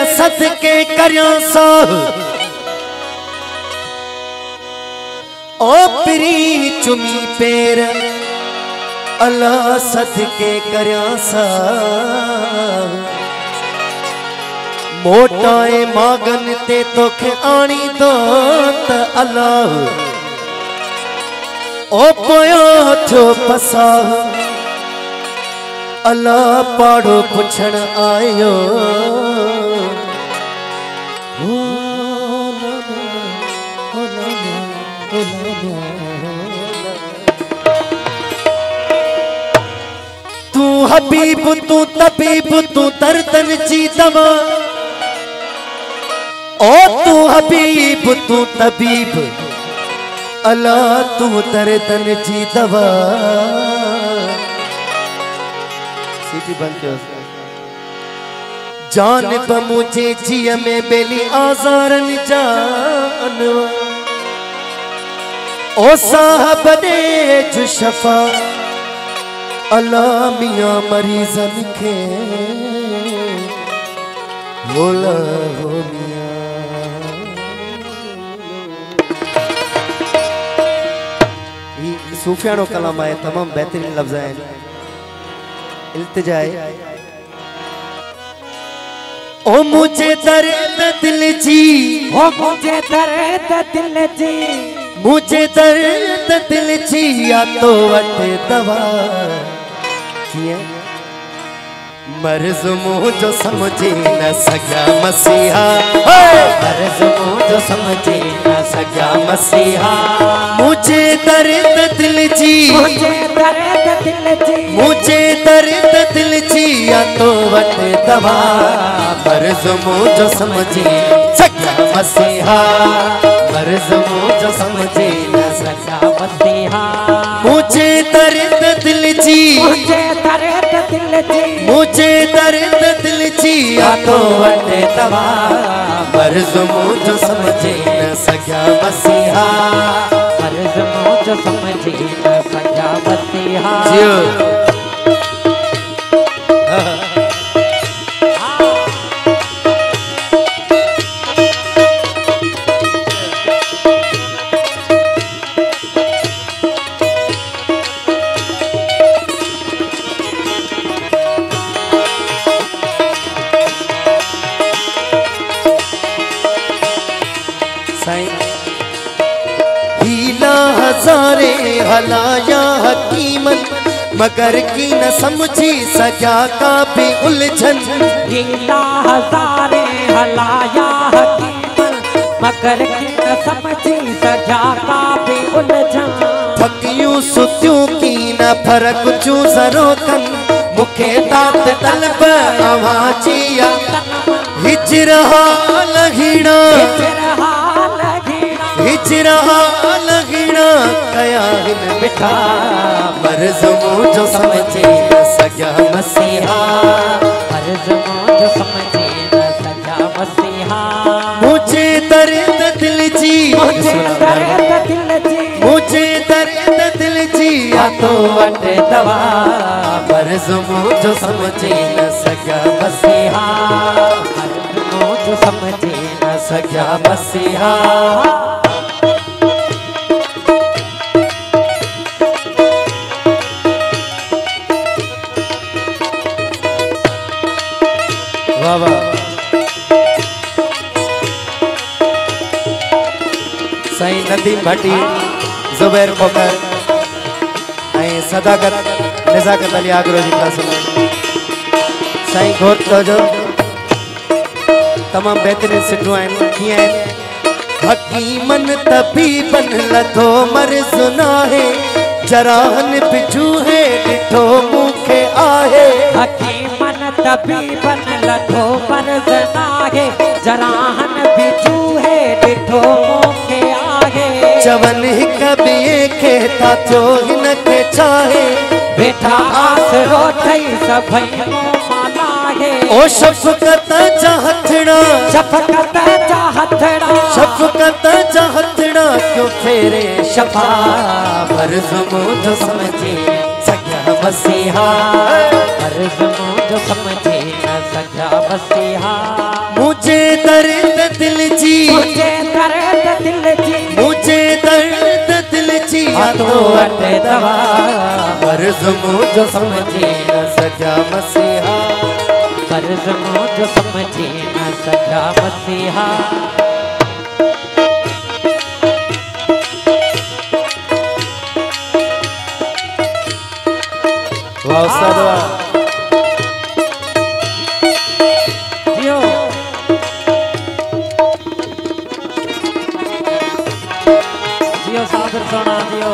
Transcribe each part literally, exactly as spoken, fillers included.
सदके करया साह ओ पिरी चुमी पेर अल्लाह सदके करया साह मोटाए मागन ते तोखे आनी दो त अल्लाह ओ पोयो थो पसाह अल्लाह पाड़ो पुछण आयो तू हबीब तू तबीब तू दर्दन जी दवा ओ तू हबीब तू तबीब अल्लाह तू दर्दन जी दवा सीटी बंद करो जान ब मुझे जिया में बेली आजारन जानवा ओ साहब दे जो शफा अल्लाह मियां मरीजन के बोला हो मियां ये सूफियानो कलाम है तमाम बेहतरीन लफ्ज़ हैं इल्तिजाए ओ मुझे दर्द दिल जी ओ मुझे दर्द दिल जी मुझे दर्द दिल जी या तो वट दवा किए मर्ज मुझो समझे न सका मसीहा मर्ज मुझो समझे न सका मसीहा मुझे दर्द दिल जी मुझे दर्द दिल जी मुझे दर्द दिल जी या तो वट दवा मर्ज मुझो समझे सका मसीहा मर्ज मुझो समझे न सका मसीहा मुझे दर्द दिल जी मुझे दर्द दिल जी मुझे दर्द दिल जी या तो वट दवा मर्ज मुझो समझे न सका मसीहा मर्ज मुझो समझे न सका मसीहा हीला हजारे हलाया हकीमन मगर की न समझी सजा का भी उलझन हीला हजारे हलाया हकीमन मगर की न समझी सजा का भी उलझन फकियूं सुतियूं की न फरक चू जरोकन मुखे तात तलब आवाजिया हिजरहा लघिणा हिजरहा लघिणा कया हिन मिठा मर्ज मुझो समझे न सका मसीहा मर्ज मुझो समझे न सका मसीहा मुझे दर्द दिल जी मुझे दर्द दिल जी मुझे दर्द दिल जी या तो वट दवा मर्ज मुझो समझे न सका मसीहा मर्ज मुझो समझे न सका मसीहा वाह वाह साईं नदीम भाटी जुबैर खोकर ऐं सदाकत नज़ाकत अली आगरो जी क्लास में साईं घोर तवजो तमाम बेहतरीन सिटूं आहिनि कीअं आहिनि हकीमन तबीबन लथो मर्ज़ नाहे जराहन बिजू है ॾिठो मूंखे आहे हकीमन तबीबन लथो मर्ज़ नाहे जराहन बिजू है ॾिठो मूंखे आहे चवन हिक ॿिए खे था थियो हिन खे चाहे वेठा आसरो ठही सभई माला है ओ शफ़क़त जा हथड़ा शफ़क़त जा हथड़ा शफ़क़त जा हथड़ा क्यों फेरे शफा मर्ज़ मुझो समझे सका मसीहा मर्ज़ मुझो समझे न सका मसीहा मुझे दर्द दिल जी मुझे दर्द दिल जी मुझे दर्द दिल जी तो अट दवा कर्ज मुझो समझे न सजा मसीहा कर्ज मुझो समझे न सजा मसीहा वाह साधवा जियो जियो सादर सोना जियो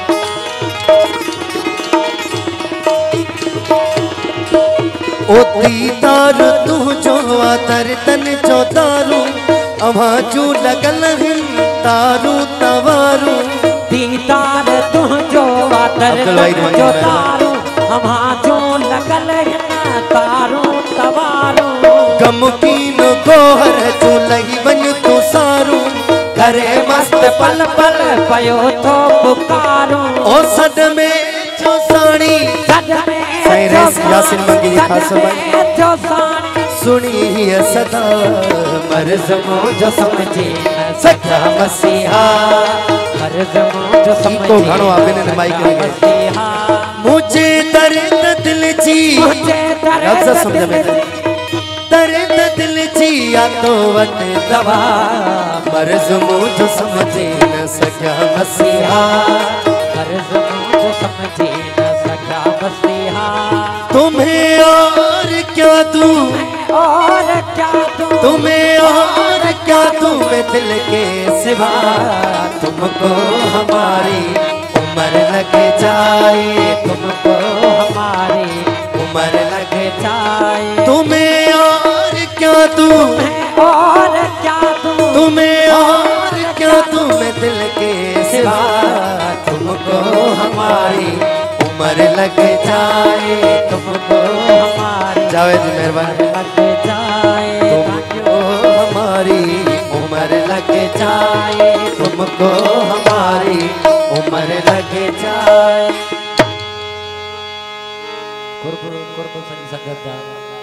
ओ दीदार तू जो आतर तन जो तारू अमा जो लगल हिन तारू तवारू दीदार तू जो आतर तन जो तारू अमा जो लगल हिन तारू तवारू गमकीन गोहर जो लगी वन तू सारू करे मस्त पल पल पयो तो पुकारू ओ सद में जो साणी सद में साइरेस यासिन मंगी जी खास भाई जो साणी सुनी है सदा मर्ज मुझो समझे न सजा मसीहा कर्ज मुझो समझे को घणो आपने ने माइक लगे मसीहा मुझे दर्द दिल जी मुझे लफ्ज़ दर्द समझ में दिल दर्द दिल जी या तो वट दवा मर्ज मुझो समझे न सजा मसीहा कर्ज मुझो समझे न सका मसीहा तुम्हें और क्या दूं और क्या दूं तुम्हें और क्या दूं मैं दिल के सिवा तुमको हमारी उम्र लग जाए तुमको हमारी उम्र लग जाए तुम्हें और क्या दूं और क्या दूं तुम्हें और क्या दूं मैं दिल के सिवा तुमको हमारी उम्र लग जाए तुमको हमारी जावेद जी मेहरबानी लग जाए तुमको हमारी उम्र लग जाए तुमको हमारी उम्र लग जाए कुर्ब कुर्ब संग संगत